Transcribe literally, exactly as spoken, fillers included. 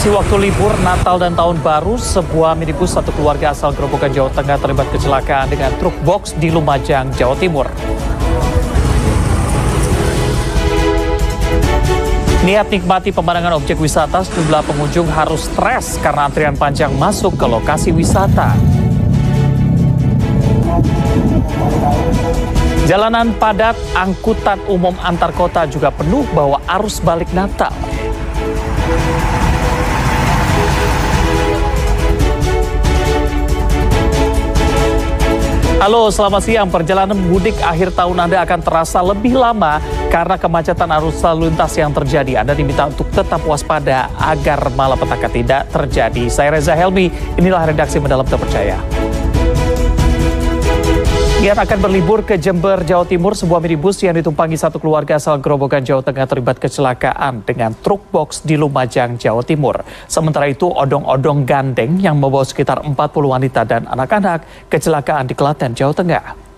Mengisi waktu libur Natal dan Tahun Baru, sebuah minibus satu keluarga asal Grobogan, Jawa Tengah terlibat kecelakaan dengan truk box di Lumajang, Jawa Timur. Niat nikmati pemandangan objek wisata, sejumlah pengunjung harus stres karena antrian panjang masuk ke lokasi wisata. Jalanan padat, angkutan umum antar kota juga penuh bawa arus balik Natal. Halo, selamat siang. Perjalanan mudik akhir tahun Anda akan terasa lebih lama karena kemacetan arus lalu lintas yang terjadi. Anda diminta untuk tetap waspada agar malapetaka tidak terjadi. Saya Reza Helmi, inilah redaksi Mendalam Terpercaya. Niat akan berlibur ke Jember, Jawa Timur, sebuah minibus yang ditumpangi satu keluarga asal Grobogan, Jawa Tengah terlibat kecelakaan dengan truk box di Lumajang, Jawa Timur. Sementara itu, odong-odong gandeng yang membawa sekitar empat puluh wanita dan anak-anak kecelakaan di Klaten, Jawa Tengah.